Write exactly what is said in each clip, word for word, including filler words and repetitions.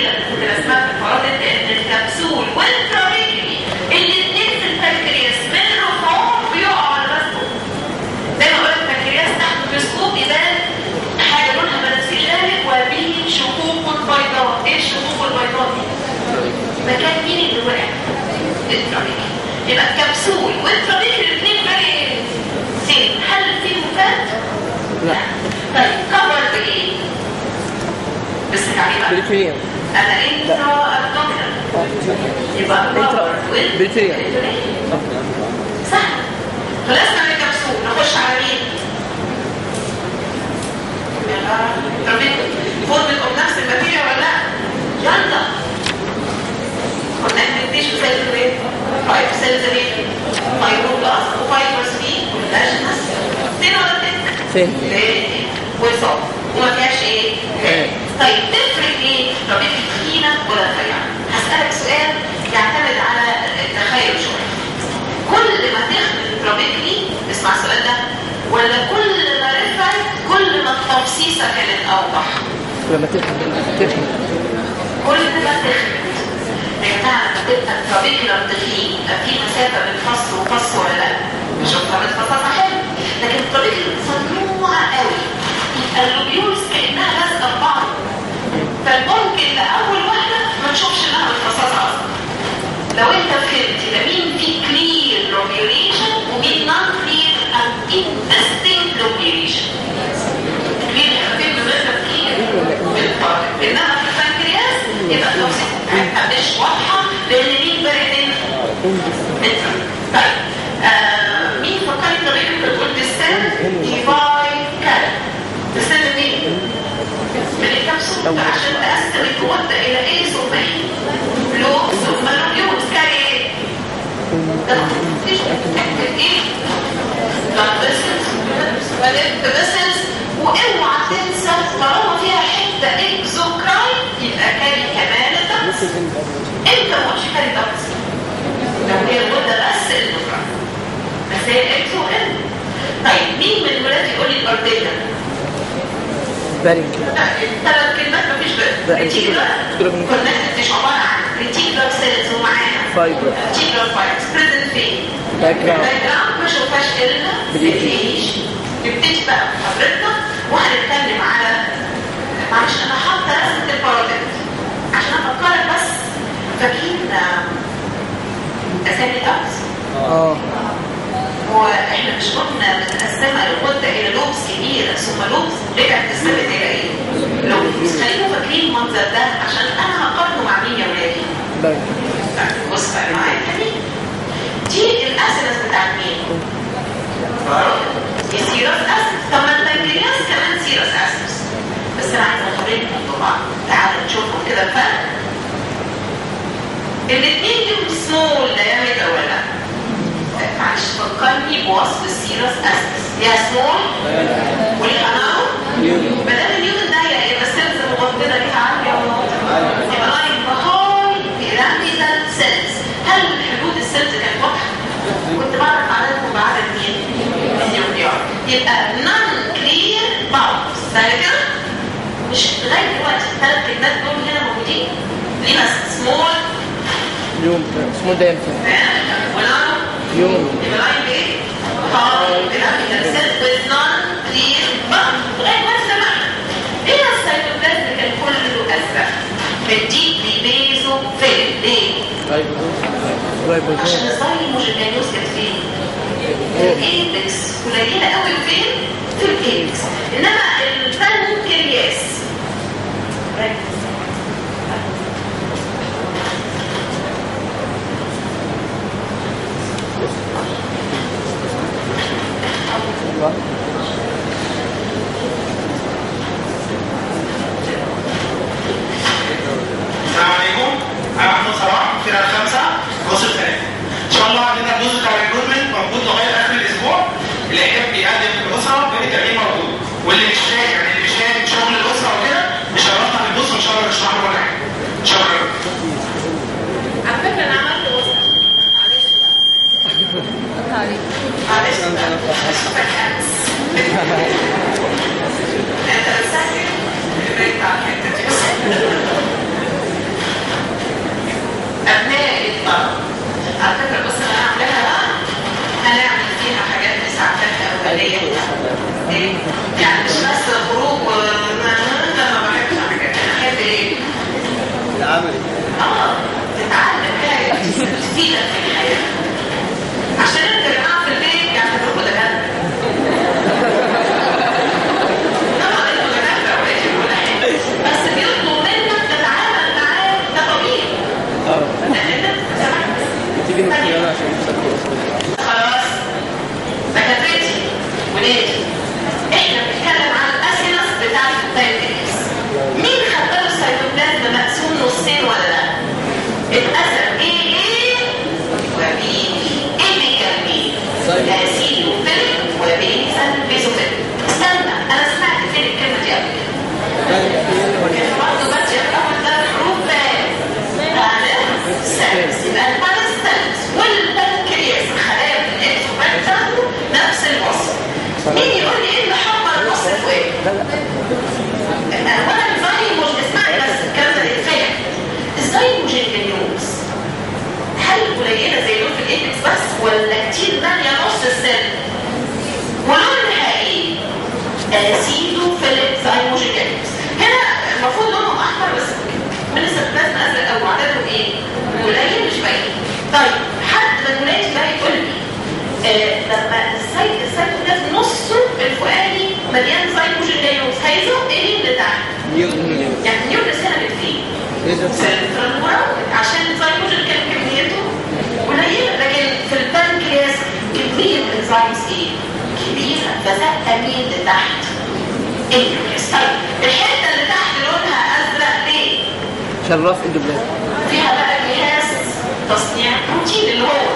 الجميله اللي كنت رسمها في الفرادة ان الكبسول والترابيكلي الاثنين في البنكرياس من رفعهم بيقعوا على راسهم. زي ما قلت البنكرياس تحت الميكروسكوب يبان حاجه لونها بنفسجي غامق وبيه شقوق بيضاء. ايه الشقوق البيضاء دي؟ مكان مين اللي وقع؟ الترابيكلي. يبقى الكبسول والترابيكلي الاثنين بقى سين. هل في مفاد؟ لا. طيب كفر بايه؟ بس تعالي بريتريم. انا انترا ابدومينال يبقى كفر بريتريم صح. خلصنا من الكبسول نخش على مين؟ الترابيكلي. فورمكم نفس الماتيريال ولا لا؟ يلا قلنا ان الديش بسيلز ايه؟ فايف سيلز ايه؟ فايبروبلاست وفايبرز فيه كولاجينس تين ولا تين؟ تين تين وصف وما فيهاش ايه؟ ايه. طيب تفرق ايه؟ ترابيكلي تخينه ولا رفيعه؟ هسألك سؤال يعتمد على التخيل شويه. كل ما تخدم الترابيكلي اسمع السؤال ده ولا كل ما رفعت كل ما التفصيصه كانت اوضح؟ لما تفهم تفهم كل ما تخدم يا جماعه لما تبقى الترابيكولار تخين يبقى في مسافه بين فص وفص ولا لا؟ شوفها متفصصه حلو. لكن الترابيكولار صنوعه قوي يبقى اللوبيولز كانها لازقه في بعض. فممكن لاول واحده ما تشوفش انها متفصصه اصلا. لو انت فهمت يبقى مين في كلير لوبيوليشن ومين نون كلير او اندستنكت لوبيوليشن. كلير خفيف بمثل كلير انما في البنكرياس يبقى التوصيل بتاعتها مش واضحه لان مين بارد انت. طيب آه مين فكرت طريقه بتقول تستند ديفاي كارت تستند منين؟ من الكبسول عشان تقسم الكوتا الى ايه ثم ايه؟ لوب ثم لوبيولز كاري ايه؟ مفيش تكتب ايه؟ بلاد فيسلز وليمف فيسلز واوعى تنسى طالما فيها حته اكزوكراين يبقى كاري كمان الدكس. انت مش كاري دكس لو هي الغده بس الاكزوكراين بس هي الاكزو ان. طيب مين من الولاد يقول لي الارديه؟ بارينج. ثلاث كلمات مفيش بقى. ريتيكولار كونكتد مش عباره عن ريتيكولار سيلز ومعاها فايبر. ريتيكولار فايبرز بريزنت فين؟ باك جراوند. باك جراوند ما شوفهاش الا بريتيش. نبتدي بقى بحضرتنا وهنتكلم على معلش انا حاطه رسمه الباراديت عشان افكرك بس. فاكرين اسامي الارض؟ اه واحنا مش قلنا متقسمه الغده الى لوبس كبيره ثم لوبس رجعت تستند الى ايه؟ لوبس. خليكم فاكرين المنظر ده عشان انا هقارنه مع مين يا ولادي؟ باك. بص بقى معايا تاني. دي الاسيدس بتاعت مين؟ دي سيروس اسيد. طب ما البنكرياس كمان سيروس اسيد. بس انا عايزه اوريكم طبعا. تعالوا نشوفهم كده الفرق. الاثنين ليهم سمول دايمتر ولا لا؟ معلش فكرني بوصف السيروس اسيد. ليها سمول وليها نارو. ما دام النيوتن ده يبقى السيلز المغطيه ليها عاليه ولا واطيه؟ يبقى لاين بهاي بيراميدال سيلز. هل حدود السيلز كانت واضحه؟ كنت بعرف عددهم بعدد مين؟ النيوكليار. يبقى نون كلير باوندز. سهل كده؟ مش لغايه دلوقتي الثلاث كلمات دول هنا موجودين. ليها سمول يوم سمول دايمتر ونارو يوم. يبقى لاين بايه؟ هاي بيراميدال سيلز with non clear bounds. لغايه ما سمعنا. ايه السيتوبلازم كان كله ازرق؟ الديب بيزو فين؟ ليه؟ عشان الزايموجينيوس كانت فين؟ في الايبكس. قليله قوي فين؟ في الايبكس. انما البنكرياس السلام عليكم. انا محمود صلاح فرقه الخامسه جزء الثاني. ان شاء الله عندنا الجزء بتاع الريكروتمنت موجود لغايه اخر الاسبوع. اللي يحب يقدم في الاسره بيبقى التقديم موجود، واللي مش شايف يعني اللي مش شايف شغل الاسره وكده مش هنفتح الجزء ان شاء عملي. اه تتعلم حاجه تفيدك في الحياه عشان انت يا جماعه في البيت يعتبروكوا دكاتره. طبعا انتوا دكاتره وقيتوا كل حاجه بس بيطلبوا منك تتعامل معاه كطبيب. اه لان انت سمعت تيجي نتكلم عشان نسكت. خلاص دكاترتي ولادي احنا بنتكلم عن الاسيلس بتاعت التايبيكس. مين خد باله السيتوبلازم مقسوم نصين ولا لا؟ اتقسم ايه ايه وبي ايبيكال بي اسيل وفيلم وبيزل بيزوفيلم. استنى انا سمعت فين الكلمه دي قبل كده برضه بس الاول ده حروف بالستانس يبقى البالستانس والبنكرياس خلايا من الاكسوبنتال نفس الوصف. مين يقول لي ايه اللي حمر النص الفوقاني؟ اولا الزايموج اسمعي بس الكلام ده يتفهم. الزايموج الجنيوز هل قليله زي دول في الايبكس بس ولا كتير ماليه نص السن؟ ولونها ايه؟ اسيدو فيليب زايموج الجنيوز. هنا المفروض لونهم احمر بس من السيتوبلازم ازرق او عددهم ايه؟ قليل مش باين. طيب حد من ولادي بقى يقول لي آه لما السيتوبلازم نصه الفوقاني مليان زايموج الجنيوز هيزق ايه اللي تحت؟ يعني نيوكليس هنا بتفيد سنترال مراوغ عشان الزايموج كان كميته قليله لكن في البنكرياس كميه الانزيمز ايه؟ كبيره فزق مين لتحت؟ النيوكليس. طيب الحته اللي تحت لونها ازرق ليه؟ شرف اندوبلازم فيها بقى جهاز تصنيع بروتين اللي هو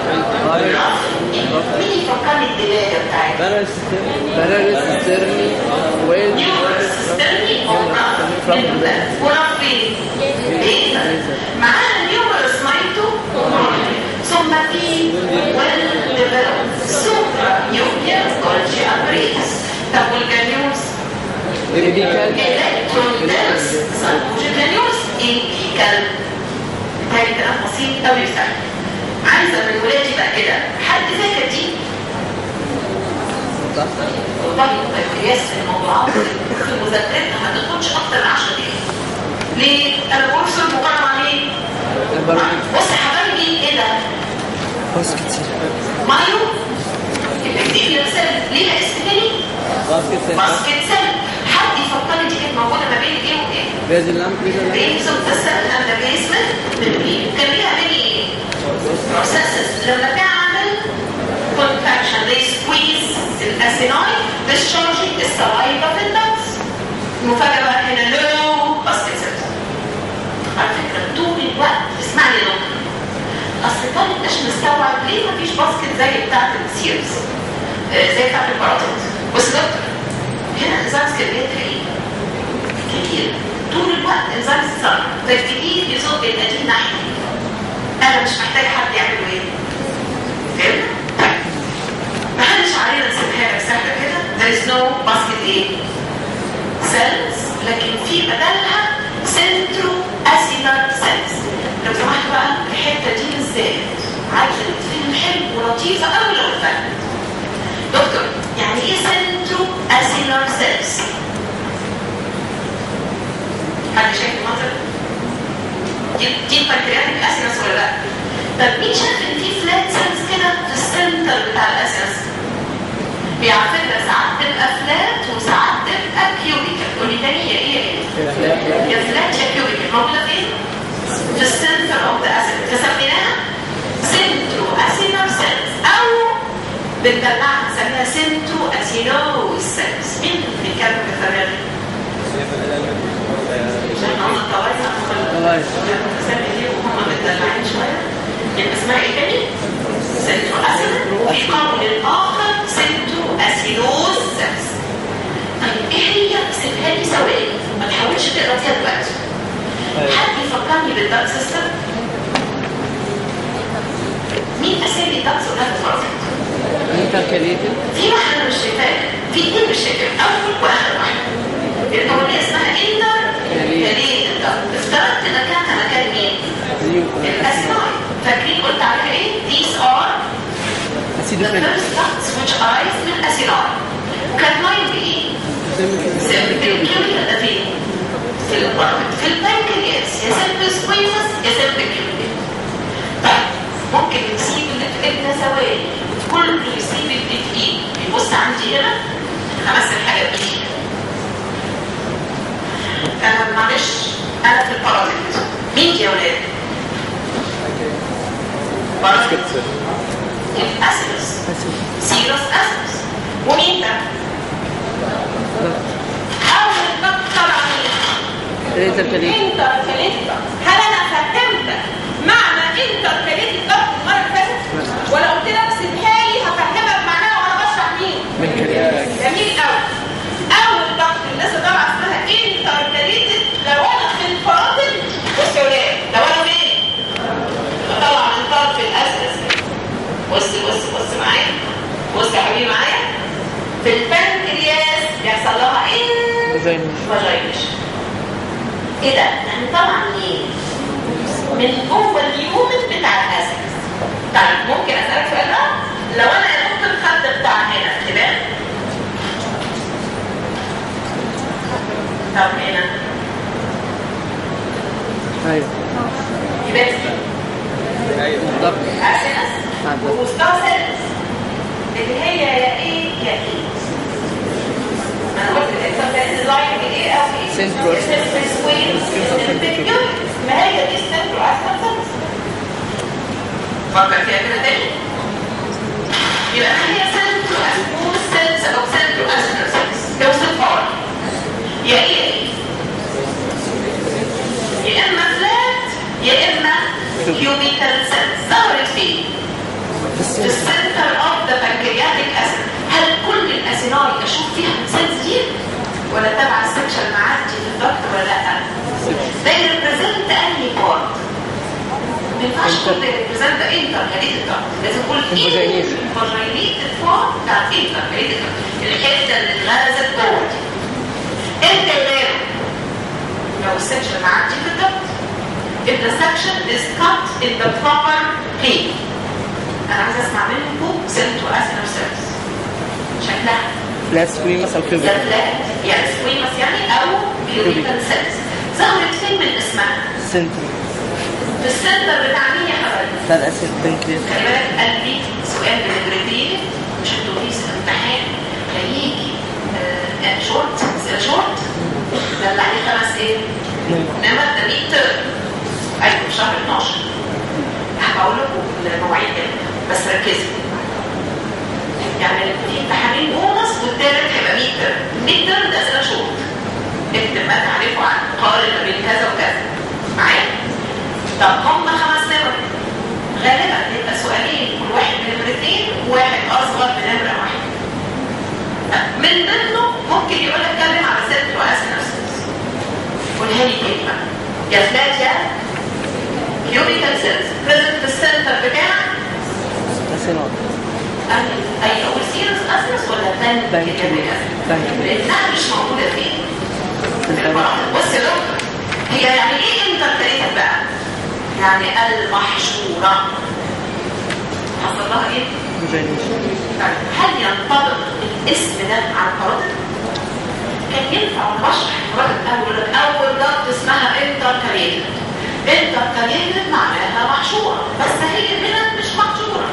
مين يفكرني الدلاله بتاعتها؟ بلارس بلارس سيرني وين نيوكليس سيستمي ورف فين؟ ليزر معاها نيوكليس مايتو ثم في ويل ديفلوب سوبرا نيوكلير جولجي ابريس. طب والجانيوس؟ الكترون دانس سالفوج الجانيوس ايبيكال. تاني كلام بسيط قوي وسهل. عايزه من ولادي بقى كده حد فاكر دي؟ والله القياس في الموضوعات في مذاكرتنا ما تاخدش اكتر من عشر دقايق. ليه؟ انا بقول في المقارنه عن ايه؟ بص يا حبايبي ايه ده؟ باسكت سيل مايو البكتيريا سيل ليها اسم تاني؟ باسكت سيل باسكت سيل. حد يفكرني دي كانت موجوده ما بين ايه وايه؟ بيزل لامب بيزل بيزل السيل اند بيسمنت بالبي كان ليها ميني ايه؟ بروسيسز لما تعمل contraction they squeeze الاسيناي discharging السلايفا في الدمس. المفاجاه بقى هنا لو باسكت سيل. على فكره طول الوقت اسمعني لو اصل الطالب مش مستوعب ليه مفيش باسكت زي بتاعت السيرز زي بتاعت الباراتوت. بص دكتور هنا انزيمز كميتها ايه؟ كتير طول الوقت انزيمز صار فالكتير يزق القديم ناحيه انا مش محتاج حد يعمله ايه؟ فهمت؟ طيب محدش علينا نسيبها لك سهله كده there is no basket ايه؟ cells لكن في بدلها سنترو اسيلر سيلز. لو سمحت بقى الحته دي بالذات عايزه تفهم حلو ولطيفه قوي لو فهمت. دكتور يعني ايه سنترو اسيلر سيلز؟ حد شايف المنظر؟ دي دي البنكرياتيك اسيلس ولا لا؟ طب مين شايف ان في فلات سيلز كده في السنتر بتاع الاسيلس؟ هي على فكره ساعات تبقى فلات وساعات تبقى كيوبيكال. قولي تاني هي ايه ايه؟ يا فلات يا كيوبيكال. موجوده فين؟ في السنتر اوف ذا اسيد فسميناها سنترو اسيلر سيلز او بندلعها نسميها سنترو اسيلوز سيلز. مين بيتكلم بالطريقه دي؟ عشان هم الطوائف بتسمي دي وهم متدلعين شويه يبقى اسمها ايه تاني؟ سنترو اسيلر وفي قول اخر سنترو اسيلوز سيلز. طيب ايه هي؟ سيبها لي ثواني ما تحاولش تقرا فيها دلوقتي. حد يفكرني بالدارك سيستم؟ مين اسامي الدارك ولا الفرازات؟ انتركاليتد في واحده انا مش شايفاها في اثنين مش شايفاها اول واخر واحده لان هو اللي اسمها انتركاليتد. افترضت مكانها مكان مين؟ الاسيناي. فاكرين قلت عليها ايه؟ these are the first ducts which arise من الاسيناي. وكانت لاين بايه؟ سيمبل كيوريا ده فين؟ في البرامج في البنكرياس يا سيمبس معلش انا في البارازيت مين يا ولاد؟ بارازيت الاسيلس سيروس اسيلس ومين ده؟ اول ضغط طلع مين؟ انتركاليتيك. هل انا فهمتك معنى انتركاليتيك ضغط المره اللي فاتت؟ ولا قلت لك سيبها لي هفهمك معناها وانا بشرح مين؟ جميل قوي. اول ضغط الناس اللي طالعه اسمها انتركاليتيك لو انا في الفراتل. بص يا ولاد لو انا فين؟ بطلع من طرف الاسلس. بص بص بص معايا. بص يا حبيبي معايا. في البنكرياس بيحصل لها ايه؟ فاجينيشن. ايه ده؟ يعني طبعا ايه؟ من جوه اليومن بتاع الاسلس. طيب ممكن اسالك سؤال بقى؟ لو انا يا دكتور الخط بتاع هنا تمام؟ طب هنا ايوه يبقى ايوه بالظبط اسلس ووسطها سيلز اللي هي يا ايه يا ايه. انا قلت الانترفيرنس لاين ايه او ايه؟ سنترو ما هي دي السنترو اسلس. فكر فيها كده تاني. يبقى هي سنترو اسلس او سنترو اسلس توصل فور يا ايه يا اما فلات يا اما كيوبيكال سيلز. ظهرت فين؟ في السنتر اوف ذا بانكرياتيك اسيد. هل كل الاسيناي اشوف فيها سيلز دي ولا تبع السكشن معدي في الضغط ولا لا؟ ده يريبريزنت انهي بارت؟ ما ينفعش تقول ده يريبريزنت انتركاليتيك ضغط، لازم تقول انفاجينيتد بارت بتاع الانتركاليتيك الحته اللي اتغرزت جوه دي. انت غيره لو السكشن معدي في الضغط if the section is cut in the proper plane. انا عايز اسمع منكم سنتو اسينو سيلز شكلها فلات سكويمس او كيوبيكال. فلات يعني سكويمس يعني او كيوبيكال سيلز. ظهرت فين من اسمها؟ سنتر في السنتر بتاع مين يا حبايبي؟ بتاع الاسيد بنكرياس. خلي بالك قلبي سؤال بالجريدين مش انتوا في امتحان هيجي آه شورت اسئله شورت دل عليه خمس ايه؟ انما ده مية ترم. ايوه في شهر اتناشر. هقول لكم المواعيد كده بس ركزوا. يعني في امتحانين بونص والتالت هيبقى مية ترم. مية ترم ده اسئله شورت. اكتب ما تعرفوا عن قارن ما بين كذا وكذا. معايا؟ طب هم خمس نمر. غالبا بيبقى سؤالين كل واحد بنمرتين وواحد اصغر بنمره واحد. من ضمنه ممكن يقول لك اتكلم على سنترو اسينوسيس. قولها لي كلمه. يا فلات يا كيوبيكال سيلز بريزنت في السنتر بتاعك اسينات. اي اقول سيروس اسينوس ولا بانكرياس؟ لانها مش موجوده فين؟ في البراءه. بص يا دكتور هي يعني ايه انتركاليتيك بقى؟ يعني المحشوره. حصل لها ايه؟ هل ينطبق الاسم ده على البراءه؟ كان ينفع وانا بشرح البراءه الاول اول ضغط اسمها انتركاليتيك. انتركاليتيك معناها محشوره بس هي هنا مش محشوره.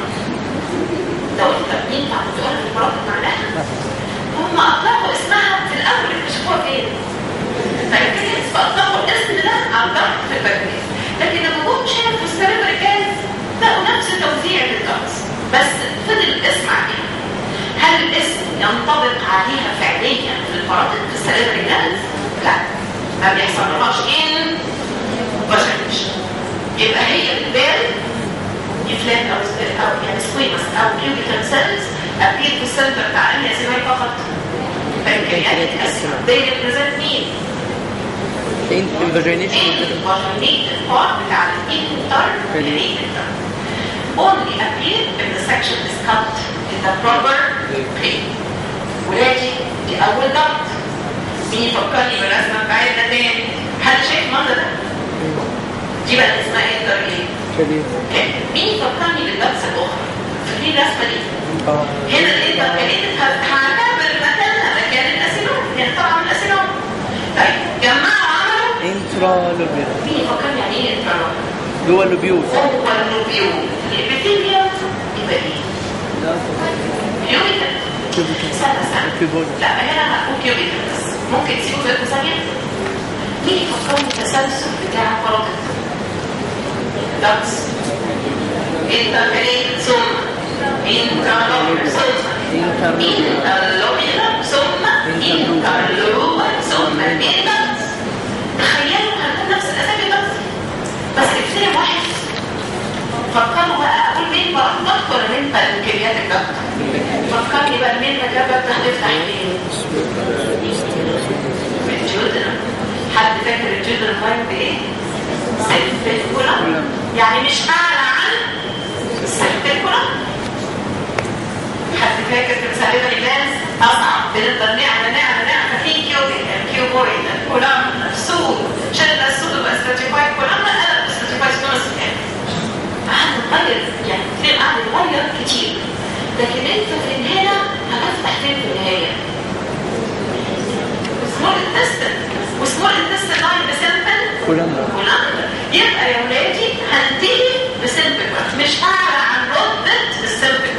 لو انت ينفع تقول في البراءه معناها هم اطلقوا اسمها في الاول اكتشفوها فين؟ فيمكن فاطلقوا الاسم ده على الضغط في البنكرياس. لكن لما جم شافوا السيريبرال جاز لقوا نفس توزيع الضغط بس فضل الاسم عليها. هل الاسم ينطبق عليها فعليا في البراءه في السيريبرال جاز؟ لا ما بيحصلهاش ان فاجينيشن. يبقى هي البال يفلات او او يعني سكويمس او كيوبيكال سيلز ابير في السنتر بتاع انهي اسمها فقط؟ بنكرياتيك اسيد. they represent مين؟ الفاجينيشن الفاجينيتد بارت بتاع الانتركاليتيك. only appear if the section is cut in the proper plane. ولادي دي اول ضغط. مين يفكرني بالرسمه بتاعتنا تاني؟ حد شايف المنظر ده؟ دي بقى اسمها ايه ايه؟ مين يفكرني بالضغط الاخرى؟ فاكرين الرسمه دي؟ اه هنا الانتركاليتيك هعتبر مكانها مكان الاسينوم يعني طبعا الاسينوم. طيب جمعوا عملوا انترا لوبيول. مين يفكرني يعني ايه انترا لوبيول؟ جوه اللوبيول. جوه اللوبيول. الابيثيليوم يبقى ايه؟ كيوبيكال. كيوبيكال. استنى استنى. لا هنا هنقول كيوبيكال بس ممكن تسيبوا ثلاث ثانيه. مين يفكرني التسلسل بتاع البارودنت؟ دكس انتركاليت ثم انترلوبيولار ثم انترلوبيولار ثم انترلوبيولار ثم انترلوبيولار. تخيلوا هنقول نفس الاسامي بس بس اكتب واحد. فكروا بقى اقول مين بارودنت ولا مين بانكرياتيك دكت؟ فكرني بقى مين بانكرياتيك هتفتح فين؟ الجودرم. حد فاكر الجودرم لاين بايه؟ سيرفيكولا. يعني مش اعلى عن السيرفيكولا. حد فاكر في مسألة الجلاس اصعب بنقدر نعمل نعمل نعمل في كيوبيك الكيوبويد الكولام السود شلنا السود وبقى ستراتيفايد كولام قلب ستراتيفايد ستونس. قعد نغير يعني كتير قعد نغير كتير. لكن انت في هنا هتفتح فين في النهايه؟ سمول انتستن وسمول انتستن لاين بسمبل كولامبر. كولامبر. يبقى يا ولادي هنتهي بسمبل مش اعلى عن رتبه السمبل.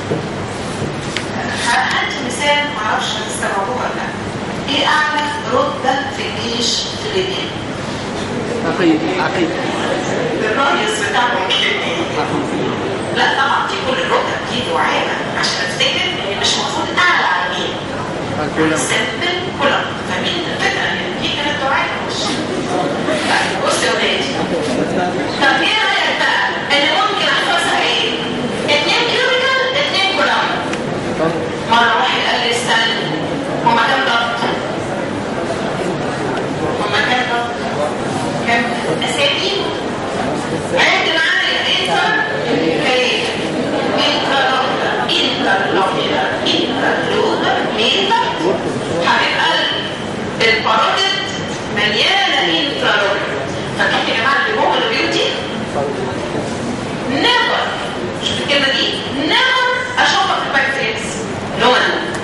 هدي مثال معرفش هتستوعبوه ولا لا. ايه اعلى رتبه في الجيش في ليبيا؟ عقيد عقيد الرئيس بتاعهم كده. لا طبعا في كل الرتب دي دعامه عشان افتكر ان مش المفروض اعلى على مين؟ سمبل كولامبر. فمين الفكره يعني دي كانت دعامه مش. بص يا ولادي. طب ايه رايك بقى ان ممكن احفظها ايه؟ اتنين كيوبيكال اتنين كولامبر. مره واحد قال لي استنى هما كام ضغط؟ هما كام ضغط؟ كام اسامي؟ عد معايا انتر كارير انترلوبيولار انترلوبيولار انترلوبيولار ميتا. حبيب قلبي البارودنت مليانه انترلوبيولار. فاكرين يا جماعه اللي جوه البيوتي؟ نيفر. شوف الكلمه دي نيفر اشوفها في البنكرياس. نو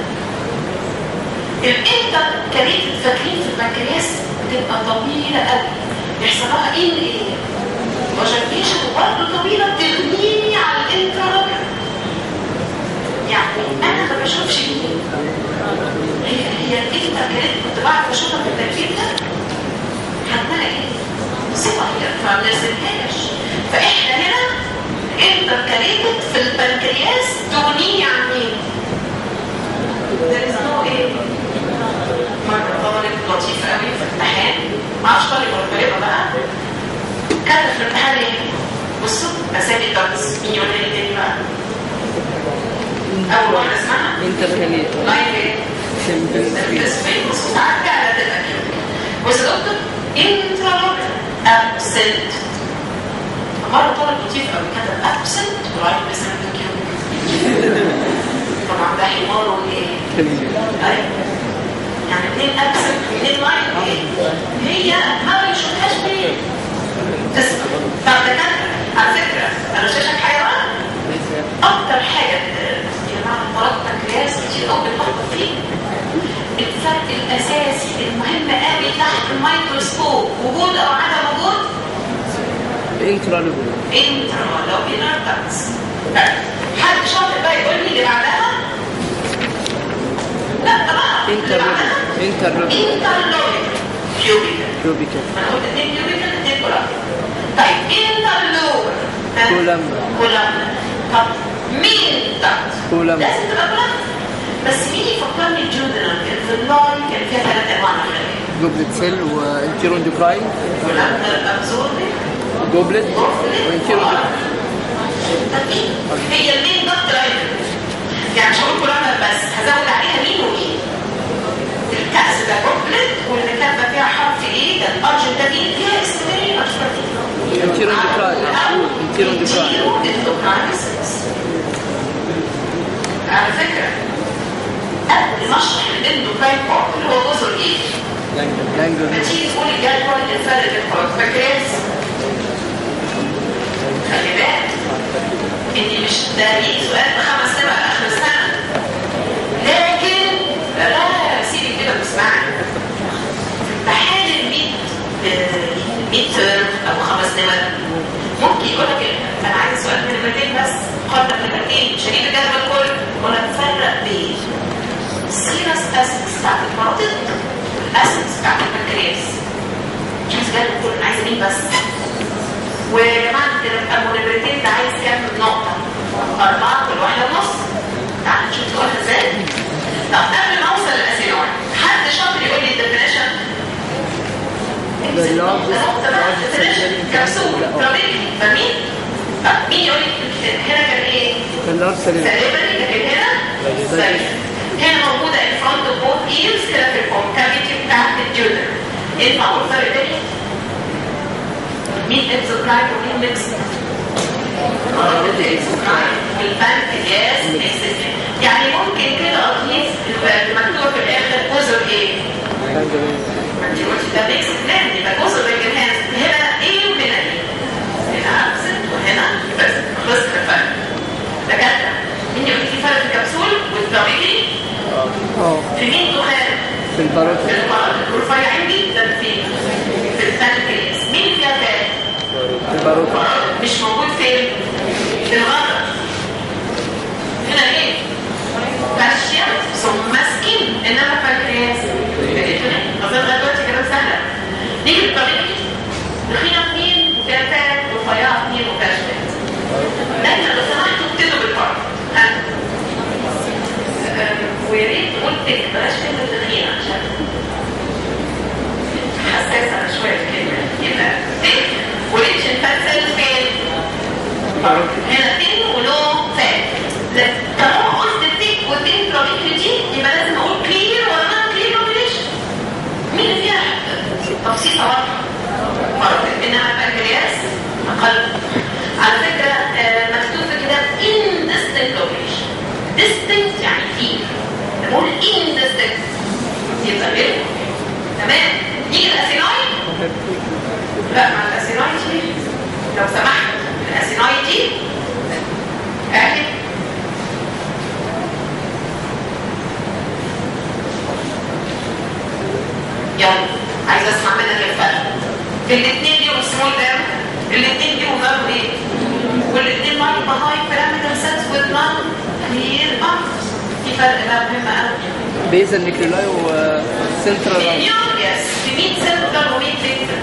الانتر كارير فاكرين في البنكرياس بتبقى طويله قوي يحصل لها ايه ايه؟ وجنبيشن برضه طويله بتغنيني على الانترلوبيولار. يعني انا ما بشوفش مين هي هي الانتر كارير كنت بعرف اشوفها في التركيب ده. حجمها ايه؟ صغير فما بنرسمهاش. فاحنا هنا انتر كارير في البنكرياس تغنيني عن مين؟ ده اسمه ايه؟ مرة طالب لطيف قوي في الامتحان معرفش طالب ولا طالبة بقى كتب في الامتحان ايه؟ بصوا اسامي الدكتس. مين يقول لي تاني بقى؟ اول واحدة اسمها انتركاليت لاين ايه؟ التسفين. بصوا ساعات فعلا تبقى كده. بص يا دكتور انترلوبيولار ابسنت. مرة طالب لطيف قوي كتب ابسنت ورايح بسنت كيوبيك. طبعا ده حمار وايه؟ ايوه يعني اثنين ابسنت واثنين لاين ايه؟ هي ما بيشوفهاش ليه؟ تسمع. طب ده كان على فكره انا شايفك حيوان. اكتر حاجه يا جماعه مرض البنكرياس كتير قوي بنفكر فيه الفرق الاساسي المهم قوي تحت الميكروسكوب وجود او عدم وجود انترلوبيولار انترلوبيولار دكتس. حد شاطر بقى يقول لي اللي بعدها؟ لا طبعا انترلوبيولار انترلوبيولار انترلوبيولار كيوبيكال. كيوبيكال انا قلت اثنين كيوبيكال اثنين كولامبر. طيب انترلوبيولار كولامبر كولامبر. طب مين دكت؟ كولامبر. لازم تبقى كولامبر. بس مين يفكرني الجودرال الفيلاي كان فيها ثلاث انواع من الخلايا. جوبلت سيل وانتيروندوكراين. كولامبر ابزوربنج جوبلت وانتيروندوكراين. طب مين؟ هي المين دكت لاين. يعني مش هقول كولامبر بس هزود عليها مين ومين. الكأس ده جوبلت واللي كاتبه فيها حرف ايه؟ ده الارجنتين فيها اسم ايه؟ ارجنتين. انتيروندوكراين. انتيروندوكراين. انتيروندوكراين. على فكره قبل ما اشرح الاندوكراين بارت اللي هو جزء ايه؟ لانجل. هتيجي تقول الجدول الفرق بين البنكرياس. خلي بالك ان مش ده ليه سؤال بخمس سنين على اخر السنه. لكن لا سيبي كده بتسمعني. امتحان الميد ميد تيرم او خمس نمر ممكن يقول لك انا عايز سؤال من نمرتين بس قدر نمرتين شديد الجدول كله ولا نفرق بين السيرس اسيدز بتاعت البارودنت والاسيدز بتاعت البنكرياس. جاب كل عايز مين بس. ويا جماعه المونيبريتين ده عايز كام نقطه؟ اربعه كل واحده ونص. تعالوا نشوف سؤالها ازاي. طب قبل ما اوصل للاسينوي حد شاطر يقول لي الديفينيشن؟ كبسول ترابيكي فاهمين؟ طب مين يقول لي هنا كان ايه؟ سليبري لكن هنا سليبري. هنا موجوده ان فرونت اوف بوث ايرز كده في الكونكافيتي بتاعت الجودر. ينفع اقول فرق تاني؟ مين اكزوكراين ومين ميكس؟ والبنكرياس ميكس. يعني ممكن كده اطليس المكتوب في الاخر جزر ايه؟ ما انت قلتي ده ميكس بلان يبقى جزر الجهاز هنا ايه وهنا ايه؟ هنا ابسنت وهنا بس خلصت الفرق. دكاتره مين يقول في فرق في الكبسول والترابيكي؟ في مين تخالف؟ في الباروت في الباروت والرفيعين جدا في في البنكرياس. مين فيها ثالث؟ في الباروت مش موجود فين؟ في الغدر. هنا ايه؟ فاشيا ثم سكين انما البنكرياس اظن لغايه دلوقتي كلام سهله. نيجي للطريقه تخينه اثنين وفيها ثالث ورفيعه اثنين وفيها ثالث. دايما لو سمحتوا ابتدوا بالفرق. ويا ريت تقول تك بلاش كلمه تخينه عشان حساسه شويه الكلمه. يبقى تك وريتش نفسر فين؟ هنا تك ولو فات. طالما قلت تك وتك ترابيكي دي يبقى لازم اقول كلير ولا نون كلير اوبريشن. مين اللي فيها تفصيله واضحه؟ فرق انها البنكرياس اقل. على فكره مكتوب في الكتاب indistinct operation. distinct يعني فيه. نقول indistinct يبقى غير. تمام؟ نيجي الاسيناي. لا مع الاسيناي دي لو سمحت الاسيناي دي اهي يلا عايز اسمع منك الفرق. الاثنين ليهم سمول دام، الاثنين ليهم ضرب ايه؟ والاثنين مالي بهاي بارامتر سيتس وذ نون كلير ارتس. في فرق بقى مهم قوي. بيزل نيكولاي وسنترال يس في مين سنترال ومين فيكتور؟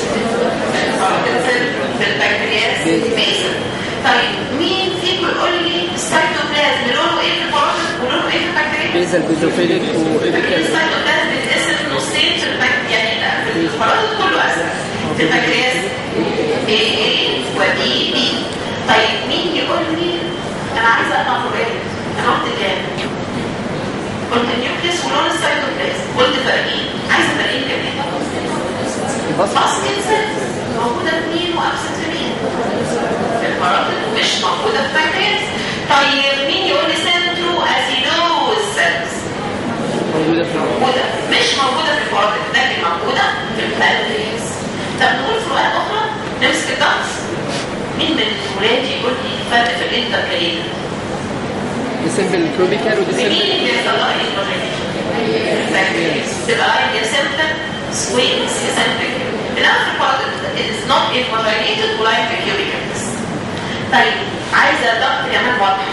في البنكرياس بيزل. طيب مين فيكم يقول لي السيتوبلازم لونه ايه في الباروتيد ولونه ايه في البنكرياس؟ بيزل بيزوفيليك وايبيكال. السيتوبلازم بيتقسم نصين في البنكرياس يعني في الباروتيد كله اسف. في البنكرياس اي اي وبي بي. طيب مين يقول لي انا عايزه اقطع فوقيه؟ انا قلت كام؟ قلت النيوكليس ولون السيتوبلازم. قلت فرقين. عايزه فرقين كمان. باسكت سيلز موجوده اثنين وابسنت مين؟ في الباروتيد ومش موجوده في البنكرياس. طيب مين يقول لي سنترو اسيدوز سيلز؟ موجوده في موجوده مش موجوده في الباروتيد لكن موجوده في البنكرياس. طب نقول فروقات اخرى نمسك الضغط. مين من الولاد يقول لي الفرق في الانتركالين؟ ديسمبل كروبيكال وديسمبل مين اللي بيحصل لها الانتركالين؟ تبقى لاين سيمبل سوينز سيمبل. الأخر part is not invaginated ولاين بكيوبيكالز. طيب عايزه ضغط كمان واضح.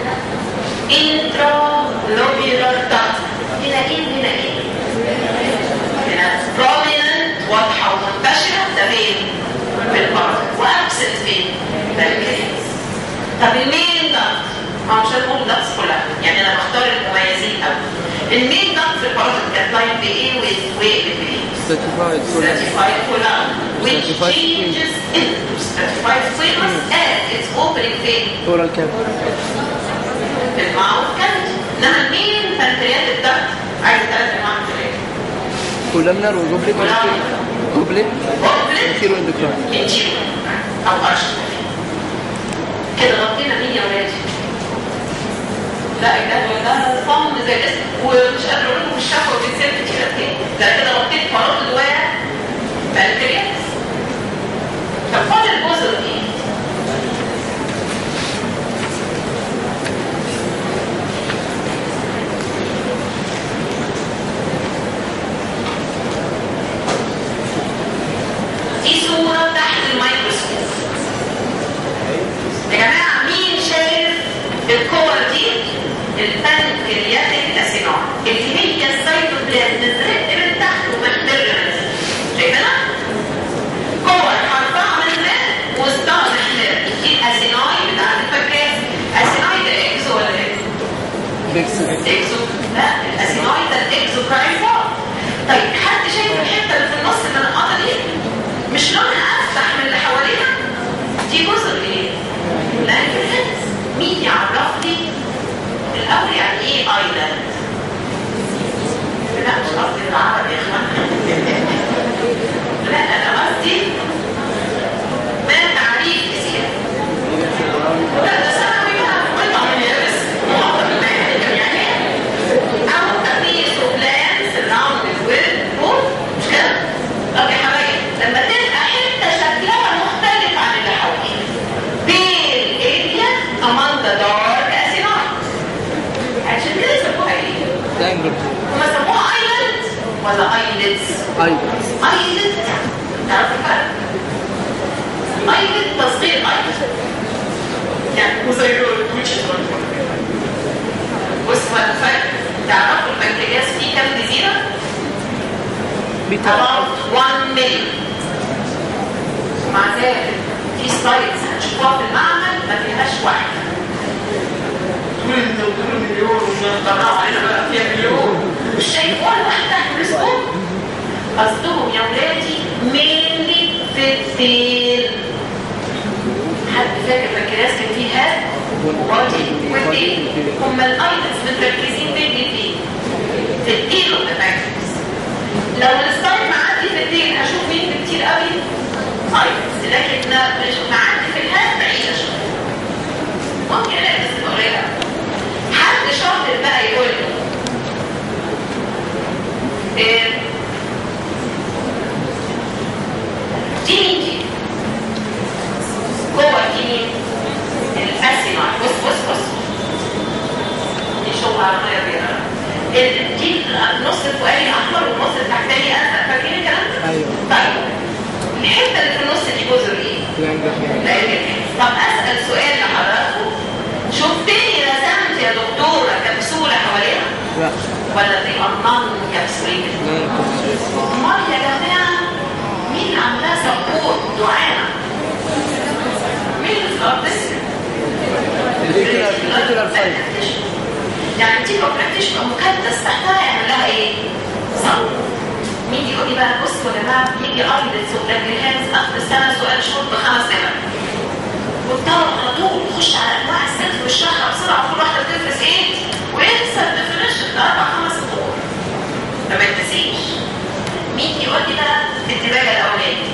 intralobular duct. هنا ايه هنا ايه؟ هنا prominent واضحه ومنتشره ده فين؟ في البارت. وابسنت فين؟ البنكرياس. طب المين ضغط؟ ما مش هنقول ضغط كلها يعني انا بختار المميزين قوي. المين ضغط في البارت كانت لاين بايه وايه بايه؟ certified certified column which changes into certified squamous as its opening فين؟ oral cavity. في المعروف كانت. انما مين بنكرياس الضغط؟ عايز ثلاث انواع بنكرياس. كولامنر وجوبلت جوبلت انتيرو اندوكراين. انتيرو او ارشف. كده غطينا مين يا ولادي؟ لا الجدول ده صم زي الاسم ومش قادر اقول لكم في الشفوه بيتسال كتير قد ايه. ده كده غطيت باروتيد جوايا بنكرياس. طب فاضل الجزء ايه؟ في صوره تحت الميكروسكوب. يا جماعه مين شايف الكور دي؟ البنكرياتيك اسينوي اللي هي السيتوبلازم الزرق من تحت ومحترمه. شايفينها؟ اكسو اكزو لا الاسينويد الاكزوكراين. طيب حد شايف الحته اللي في النص اللي منقطه دي مش لونها افتح من اللي حواليها؟ دي جزر ايه؟ لانجرهيد. مين يعرف لي الاول يعني ايه ايلاند؟ لا مش قصدي بالعربي يا اخوان، لا انا قصدي ما تعريف اسم. لا ده ثانوي بقى قطع من يابس يعني او تقييس وبلان سراوند ويل بول مش كده؟ طب يا حبايبي لما تبقى حته شكلها مختلف عن اللي حواليها بين اريا among the dark acidoid عشان كده يسموها ايه؟ تانجر هما سموها ايلاند ولا ايلتس؟ ايلاند ايلت تعرفوا الفرق؟ ايلت تصغير ايلت يعني مزيرون ويتشز بصوا الفرق. تعرفوا البنكرياس فيه كام جزيرة؟ about one million. ومع ذلك في سلايدز هتشوفوها في المعمل ما فيهاش واحدة. تقول انت بتقول مليون ونطلعوا علينا بقى فيها مليون مش شايف ولا واحدة في الاسبوع. قصدهم يا ولادي mainly في الديل. حد فاكر البنكرياس كان فيه هاد وبادي والديل؟ هما الايتس متركزين فين فين؟ في الديل والبنكرياس. لو الستايل معدي في الديل هشوف مين كتير قوي ايتس، لكن مش معدي في الهاد بعيدة شوية. ممكن الاقي بس قريبة. حد شاطر بقى يقول لي إيه دي مين دي؟ جوه دي مين؟ الاسينويد. بص بص بص دي شغل عربية بيضاء. دي النص الفوقاني احمر والنص التحتاني ازرق. فاكرين الكلام ده؟ ايوه. طيب الحته اللي في النص دي جزر ايه؟ لانجرهيد. طب اسال سؤال لحضراتكم، شفتني رسمت يا دكتوره كبسوله حواليها؟ لا ولا دي نون كبسولين؟ امال يا جماعه مين عاملاها سبورت دعامه؟ مين اللي في الارض؟ الريتيكولار فايبر. يعني دي بروبرتيش مكدس تحتها يعمل لها ايه؟ صح. مين يقول لي بقى بصوا يا جماعه بيجي ايلتس وبلاجرهانز اخر السنه سؤال شهور بخمس سنين والطالب على طول يخش على انواع السيلز ويشرحها بسرعه كل واحده بتدرس ايه وينسى الديفينيشن اربع خمس سطور. ما بتنسيش. مين يقول لي بقى الدباجه الاولانيه؟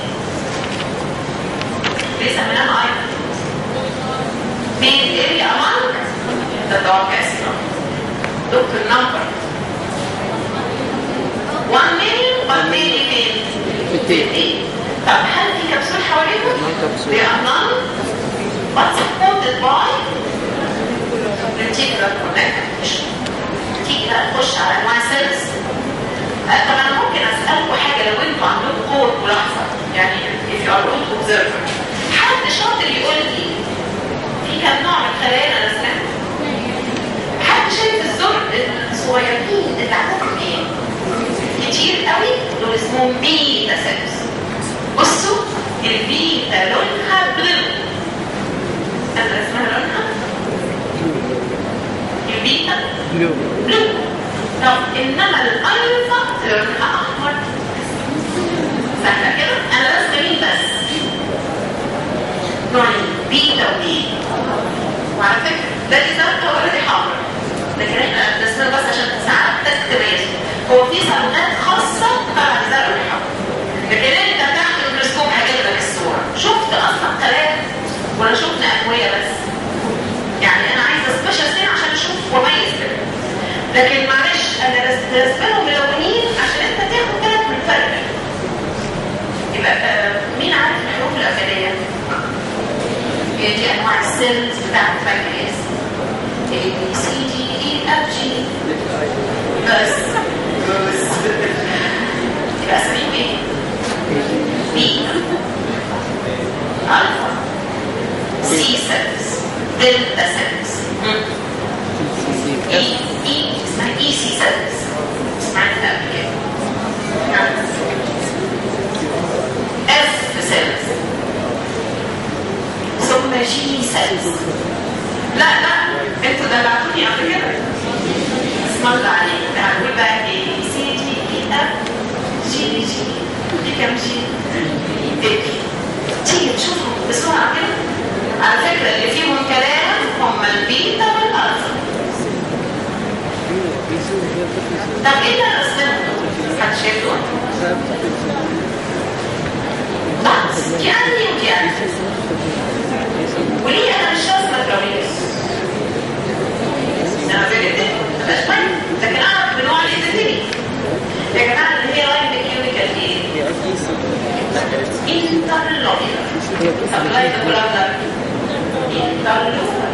ليه سميناها ايلتس؟ بين اريا امانج ده دارك اسيد. دكتور نمبر one million but maybe فين؟ في التين. طب هل في كبسول حواليهم؟ they are none but supported by reticular connective. تيجي بقى نخش على انواع سيلز. طب انا ممكن اسالكم حاجه لو انتوا عندكم قوه ملاحظه يعني if you are good observer. حد شاطر يقول لي في كم نوع من خلايا الاسنان؟ حد شايف الزر الصغيرين اللي عندهم ايه؟ كتير قوي دول اسمهم بيتا سيلز. بصوا البيتا لونها بلو. انا اسمها لونها البيتا بلو بلو. طب انما الالفا لونها احمر. سهله كده. انا بس مين بس نوعين بيتا وبي. وعلى فكره لا دي زرقاء ولا دي حمراء، لكن احنا درسنا بس عشان ساعات تكتميز. هو في صبغات خاصه تبع الزرق والحمراء، لكن انت تحت الميكروسكوب هجيب لك الصوره. شفت اصلا خلايا ولا شفنا ادويه بس؟ يعني انا عايزه سبيشال سين عشان اشوف واميز كده. لكن معلش انا رسمهم ملونين عشان انت تاخد بالك من الفرق. يبقى آه مين عارف الحروف الابجديه؟ هي دي انواع السيلز بتاعت البنكرياس. A B C D E F G بس بس يبقى اسمهم ايه؟ بيتا الفا سي سيلز دلتا سيلز اي اي اسمها اي سي سيلز. سمعتها قبل كده. اف سيلز ثم جي سيلز. لا لا انتوا دلعتوني قبل كده. اسم الله عليك. هنقول بقى ايه؟ سي دي اي اف جي جي دي كام جي؟ دي تيجي تشوفهم بسرعه كده. على فكره اللي فيهم كلام هم البيتا والالفا. طب ايه اللي رسمهم؟ حد شايف دول؟ بس يعني وكيان وليه انا مش راسمه الكوابيس؟ انا بجد مبقاش باين، لكن اعرف بنوع الايديتنج يا جماعه اللي هي لاين ميكانيكال ايه؟ انترلوكيولار. طب لاين برادر انترلوكيولار.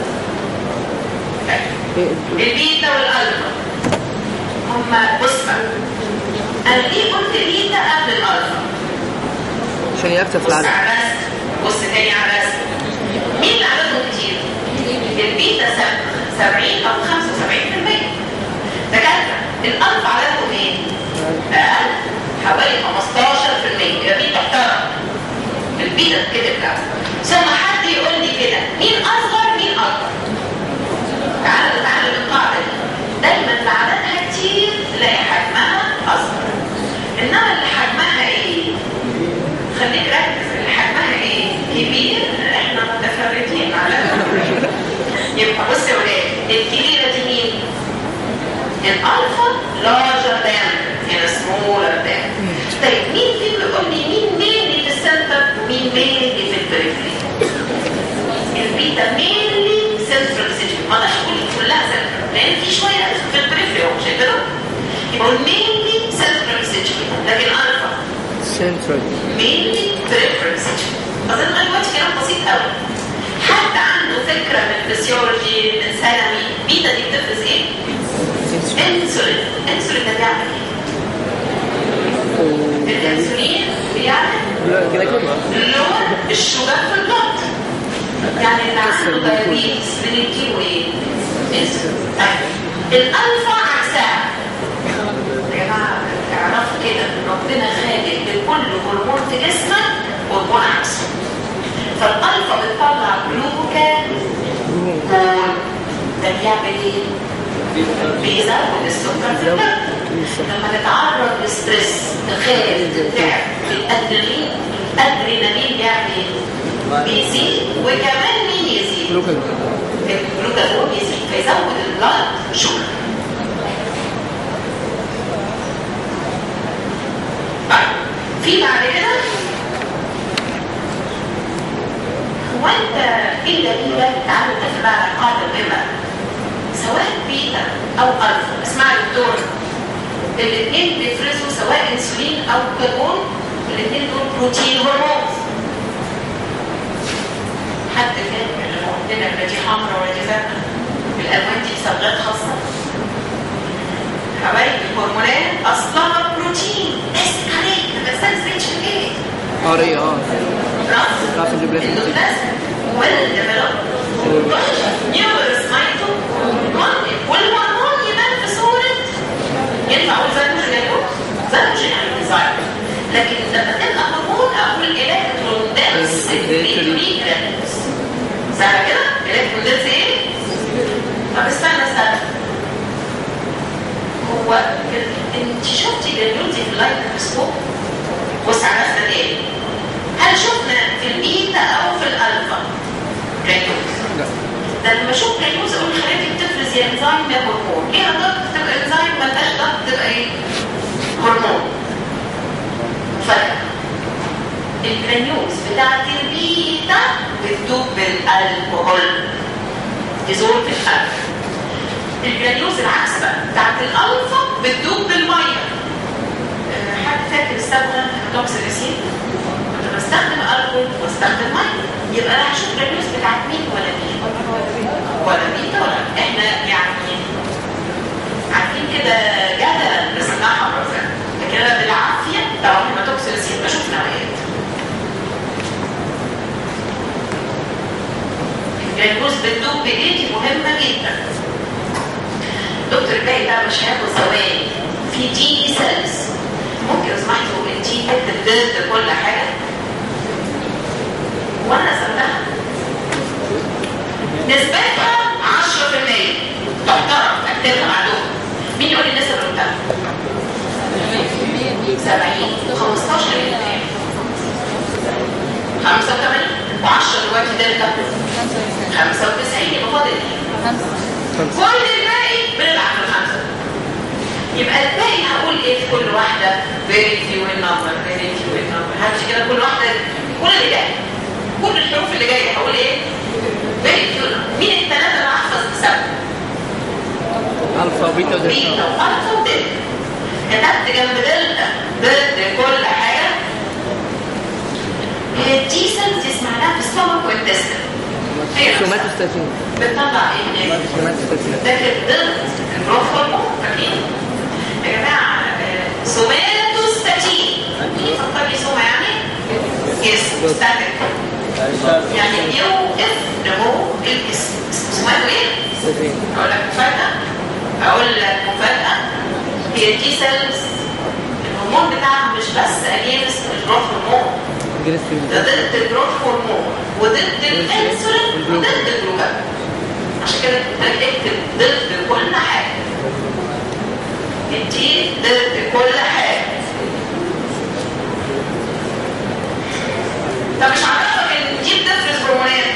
البيتا والالفا هما بص بقى، انا ليه قلت بيتا قبل الالفا؟ عشان يكتب بص العدد. على الرسم، بص تاني على الرسم. مين اللي عددهم كتير؟ البيتا سبعين او خمسة وسبعين بالمية. دكاتره الالفا عددهم ايه؟ اقل، حوالي خمستاشر بالمية. يبقى مين محترم؟ البيتا كده بقى. ثم حد يقول لي كده مين اصغر مين اكبر؟ تعالوا نتعلم القاعده دي. دايما اللي عددها كتير تلاقي حجمها اصغر، انما اللي حجمها ايه؟ خليك ركز، اللي حجمها ايه؟ كبير. احنا متفردين على يبقى بص يا ولاد، الكبيره دي مين؟ الالفا larger than and smaller than. طيب مين فيكم يقول لي مين مينلي في السنتر ومين مينلي في البريفري؟ البيتا مينلي سنترال سيجن، ما اقدرش اقول كلها سنترال لان في شويه في البريفري اهو، مش كده؟ يبقى مينلي سنترال سيجن، لكن الفا سنترال مينلي بريفرال سيجن. اظن دلوقتي كلام بسيط قوي. حد عنده فكره من الفسيولوجي من ثانوي بيتا دي بتفرز ايه؟ انسولين. انسولين ده بيعمل ايه؟ الانسولين بيعمل لون الشوجر في البلد. يعني اللي عنده دايابيتس بنديله ايه؟ انسولين. طيب الالفا عكسها. يا جماعه اعرفوا كده ربنا خالق لكل هرمون في جسمك هرمون عكسه. فالالفا بتطلع جلوكاجون، ده بيعمل ايه؟ بيزود السكر في الدم. لما نتعرض لستريس تخاف تتعب الادرينالين، الادرينالين بيعمل ايه؟ بيزيد. وكمان مين يزيد؟ جلوكاجون. الجلوكاجون يزيد فيزود البلد شوجر. في بعد كده هو انت ايه الدليل؟ تعالوا نتفق على القاعده المهمه. سواء بيتا او الفا، اسمع يا دكتور، الاثنين بيفرزوا سواء انسولين او جلوكاجون، الاثنين دول بروتين هرمون. حد فاهم اللي هو عندنا لا دي حمراء ولا دي زرقاء؟ الالوان دي صبغات خاصه. حبايبي الهرمونات اصلها بروتين، اسمك عليك ما تستنسيش ايه؟ اري اه راس راس الجبلات الدوبلازم والديفلوب نيورس مايتو والهرمون يبان في صوره ينفع اقول زانوجينيكو زانوجينيكو ديزاين. لكن لما تبقى هرمون اقول الكترون سكريتوري جرانيولز. سهله كده؟ الكترون ايه؟ طب استنى استنى، هو انت شفتي جرانيولز في اللايت ميكروسكوب؟ بص على الرسمه دي، هل شفنا في البيتا او في الالفا جرانيولز؟ لا. ده لما اشوف جرانيولز اقول الخلايا دي بتفرز يا انزيم يا هرمون. ايه ضغط تبقى انزيم، مالهاش ضغط تبقى ايه؟ هرمون. فرق الجرانيولز بتاعت البيتا بتدوب بالالكوهول، تزول في القلب. الجرانيولز العكس بقى بتاعت الالفا بتدوب بالميه. أه حد فاكر الصبغه توكسيليسين؟ كنت بستخدم الكحول واستخدم ميه، يبقى انا هشوف الجرانيولز بتاعت مين ولا مين؟ ولا بيتا ولا احنا يعني عارفين كده جدلا بس انها حمراء، لكن انا بالعافيه طبعا الهيماتوكسيليسين بشوف نوعيات. الجلوكوز بتدوب بايه؟ دي مهمه جدا. دكتور الباقي بقى مش هياخد ثواني. في دي سيلز ممكن لو سمحتوا الدي تكتب ضد كل حاجه وانا سمعتها نسبتها عشرة بالمية. تحترم اكتبها معلومه. مين يقول لي النسبه اللي قدامها؟ سبعين خمستاشر خمسة وثمانين وعشرة دلوقتي دلتا خمسة وتسعين يبقى فاضل كل الباقي بنلعب في الخمسة. يبقى الباقي هقول ايه في كل واحدة؟ very few in number very few in number. همشي كده كل واحدة كل اللي جاي كل الحروف اللي جاية هقول ايه؟ very few. مين الثلاثة اللي هحفظ بسبب؟ الفا وبيتا ودلتا. بيتا والفا ودلتا. كتبت جنب دلتا ضد كل حاجة. هي الدي سيلز اسمها في السtomach والintestine. سوماتوستاتين. بتطلع ايه هناك؟ سوماتوستاتين. لكن ضد الجروث هرمون فاكرين؟ يا جماعة سوماتوستاتين. مين فكر لي سوما يعني؟ يس ستاتيك. يعني بيوقف نمو الجسم. سوماتو ايه؟ أقول لك مفاجأة. أقول لك مفاجأة. هي الدي سيلز الهرمون بتاعها مش بس اجينست الجروث هرمون. ده ضد الجروث هرمون وضد الانسولين وضد الجلوكاجون. عشان كده اكتب ضد كل حاجه. دي ضد كل حاجه. طب مش عارفه ان دي بتفرز هرمونات.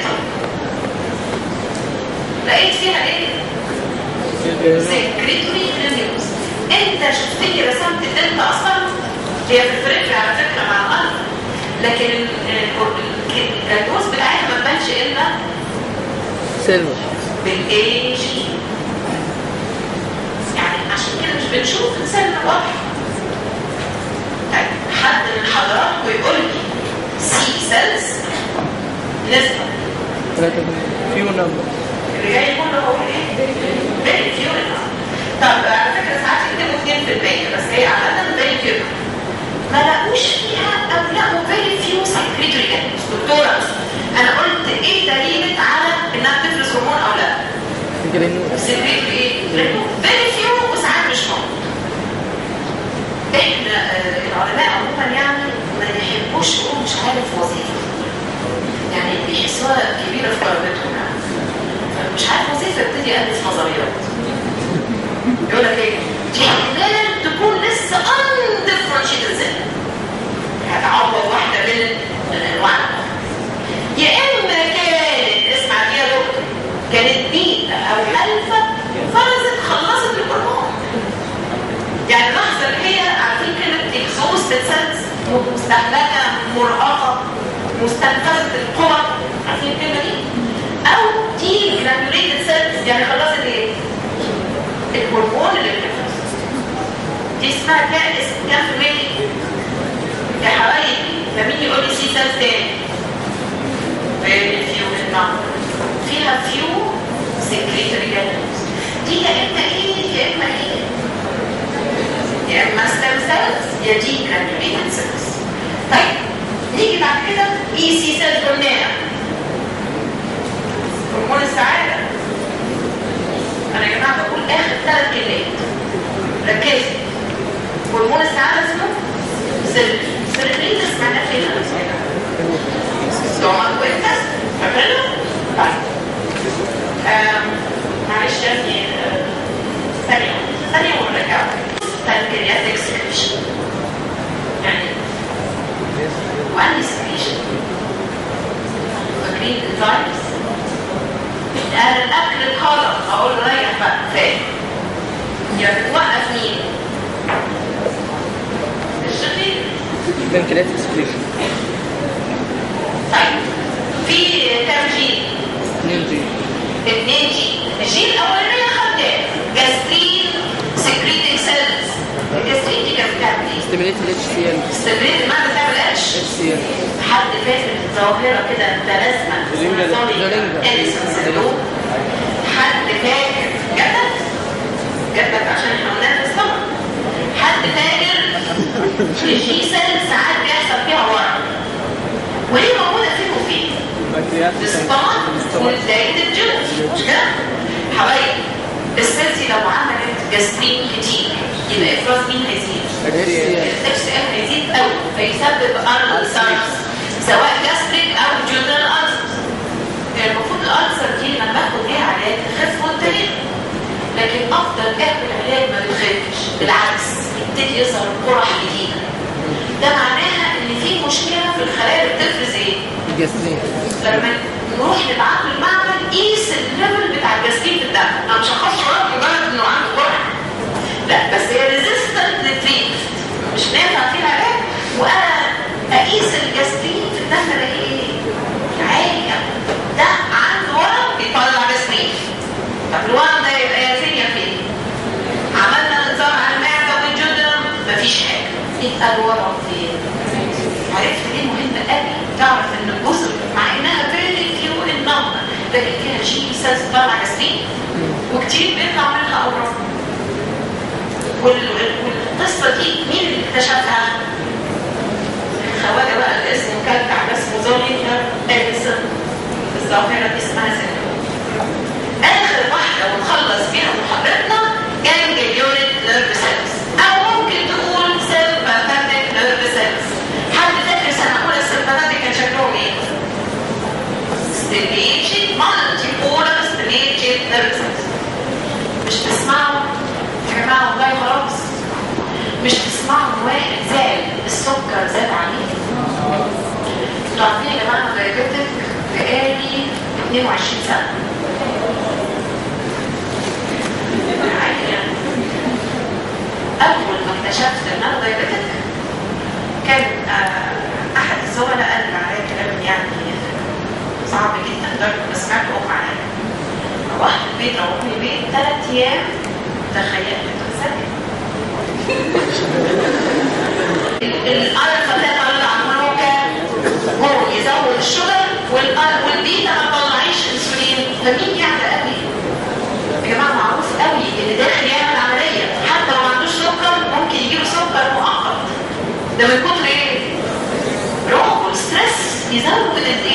لقيت فيها ايه؟ سكريتوري جرانيولز. انت شفتني رسمت الدلتا اصلا هي في الفريق على فكره مع القلب، لكن الجلوكوز بتاعتها ما تبانش الا سيلفر بالاي جي. يعني عشان كده مش بنشوف السيلفر واضح. طيب حد من حضراتكم يقول لي سي سيلز نسبه فيو نمبر اللي جاي يقول له هو ايه؟ فيري فيو. طب على فكره ساعات يكتبوا اثنين في المية بس هي عاده فيري فيو. ما لقوش فيها او لقوا فيري فيو سكريتوري جرانيولز. دكتوره انا قلت ايه دليلك على انها بتفرز هرمون او لا؟ سكريتوري ايه؟ فيري فيو وساعات مش موجود. احنا آه العلماء عموما يعني ما يحبوش يقولوا مش عارف وظيفه. يعني بيحسوها كبيره في درجتهم يعني. مش عارف وظيفه ابتدي الف نظريات. يقول لك ايه؟ دي احتمال تكون لسه undifferentiated cell. هتعوض واحده من الانواع. يا اما كانت اسمع دي يا دكتور كانت بيتا او الفا فرزت خلصت الهرمون. يعني اللحظه اللي هي عارفين كلمه exhausted cells مستهلكه مرهقه مستنفذه القوى عارفين الكلمه دي؟ او دي granulated cells يعني خلصت ايه؟ الهرمون اللي بتفرز. دي اسمها كام اسم كام في المية؟ يا حبايبي فمين يقول لي سي سيلز تاني؟ فيري فيو النمبر. فيها فيو سكريتوري جرانيولز. دي يا اما ايه يا اما ايه؟ يا اما ستيم سيلز يا دي جرانيوليتد سيلز. طيب نيجي بعد كده اي سي سيلز قلناها. هرمون السعاده. انا يا جماعه بقول اخر ثلاث كلمات ركزوا. هرمون السعاده اسمه سيربرين. سيربرين اسمها فين؟ ستومك وانتستين. فاكرينه؟ طيب معلش يعني ثانيه ثانيه ونرجع. بانكرياتيك سكريشن يعني وانهي سكريشن؟ فاكرين الفايروس؟ انا الاكل الخلط اقول له ريح بقى كفايه. يا بتوقف مين؟ الشقيق. بانكرياتيك سكريشن. طيب في كام جين؟ اثنين جي. اثنين جين. الجين الاولانيه خدناه جاسترين سكريتنج سيلز. الجاسترين دي كانت بتعمل ايه؟ ستيميليت الاتش سي ال. ستيميليت الماده بتعمل اتش سي ال. حد فاكر الظاهره كده متلازمه اديسون سندروم؟ حد فاكر جدك؟ جدك عشان احنا قلنا في السمر. حد فاكر الجي سيل ساعات بيحصل فيها ورم وليه موجوده فين وفين؟ السطان والدايت الجلد مش كده؟ حبايبي السيلز لو عملت جاسترين كتير يبقى افراز مين هيزيد؟ الاتش سي ال هيزيد قوي فيسبب ألسرز سواء جاستريك او جونال ألسرز. يعني المفروض الألسر دي لما باخد ليها علاج تخف وتنتهي، لكن افضل اخد علاج ما بتخفش لما نروح نبعت له المعمل قيس الليفل بتاع الجاستين في الدم. انا مش هخش ورق مجرد انه عنده ورق، لا بس هي ريزيستنت للتريت مش نافع فيها علاج، وانا اقيس الجاستين في الدم ده ايه؟ عالي ده عنده ورم بيطلع جاستين. طب الورم ده يبقى يا فين يا فين؟ عملنا نظام على المعده والجدران مفيش حاجه، يبقى الورم فين؟ عرفت ليه مهم قوي تعرف ان الجزر مع انها فيري فيو النمبر لكن فيها جي سيلز بتطلع جاستين وكتير بيطلع منها اورام. والقصه دي مين اللي اكتشفها؟ الخواجه بقى اللي اسمه كلكع ده اسمه زولينجر اديسون. الظاهره دي اسمها سيندروم. اخر واحده ونخلص بيها محاضرتنا جانجليونيك نيرف سيلز او ممكن تقول سيمباثيك نيرف سيلز. حد فاكر سنه اولى السيمباثيك كان شكلهم ايه؟ ستيميجيت مالتي بولر ستيميجيت نيرف سيلز. مش تسمعوا يا جماعه والله خلاص مش تسمعوا واحد زاد السكر زاد عليه. انتوا عارفين يا جماعه انا دايبيتك بقالي اثنين وعشرين سنه. عادي يعني. اول ما اكتشفت ان انا دايبيتك كان آه احد الزملاء قال لي عليا كلام يعني صعب جدا لدرجه ما سمعت ام عليا. روحت البيت روحوني البيت ثلاث ايام تخيلت تخيلت الالفا ده طلع مروكه هو يزود الشجر والبيتا ما طلعيش انسولين. فمين يعمل قوي يا جماعه؟ معروف قوي اللي داخل يعمل عمليه حتى لو ما عندوش سكر ممكن يجيله سكر مؤقت. ده من كتر ايه؟ روح والستريس يزود الايه؟